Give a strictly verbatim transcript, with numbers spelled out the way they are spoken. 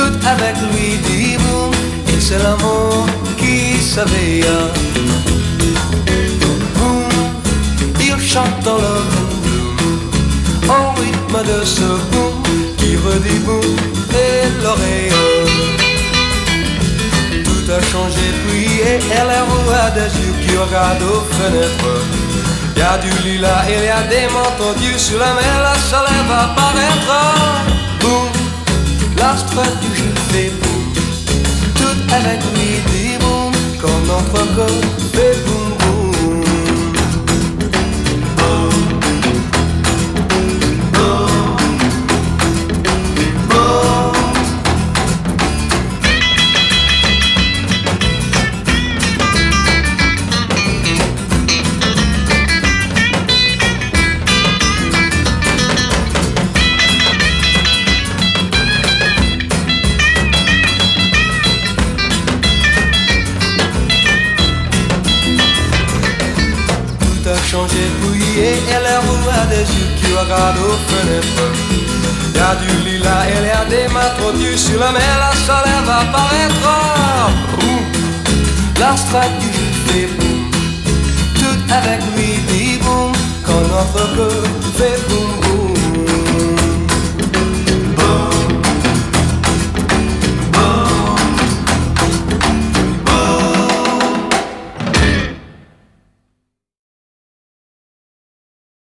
tout avec lui dit boum, et c'est l'amour qui s'éveille. Boum, il chante dans le boum boum, au rythme de ce boum qui redit boum et l'oreille. Tout a changé puis et elle a des yeux qui regardent aux fenêtres. Il y a du lilas et il y a des manteaux d'yeux sur la mer, la soleil va apparaître. Boum, l'astre du jeu fait boum, tout avec lui dit boum, quand notre corps fait boum boum. Changé puis et elle a des yeux qui regardent aux fenêtres. Il y a du lilas et il y a des mâts d'yeux sur la mer, la soleil va apparaître. Boum, l'astre du jeu fait boum, tout avec lui dit boum, quand notre cœur fait boum.